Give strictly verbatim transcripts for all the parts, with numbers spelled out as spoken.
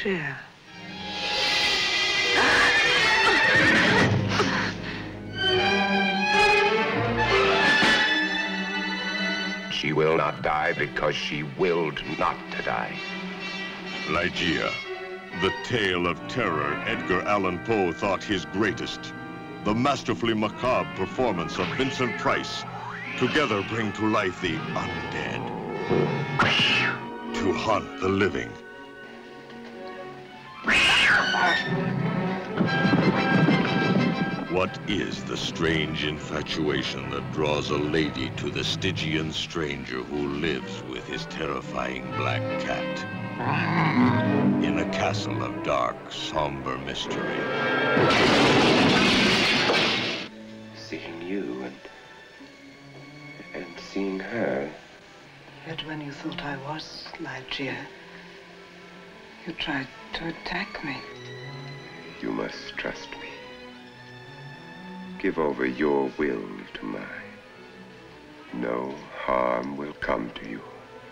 Trier. She will not die because she willed not to die. Ligeia, the tale of terror Edgar Allan Poe thought his greatest. The masterfully macabre performance of Vincent Price together bring to life the undead, to haunt the living. What is the strange infatuation that draws a lady to the Stygian stranger who lives with his terrifying black cat in a castle of dark, somber mystery? Seeing you and... and seeing her. Yet when you thought I was Ligeia, you tried to attack me. You must trust me. Give over your will to mine. No harm will come to you.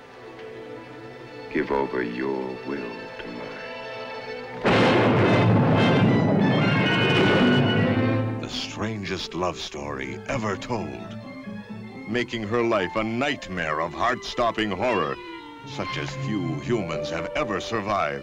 Give over your will to mine. The strangest love story ever told, making her life a nightmare of heart-stopping horror, such as few humans have ever survived.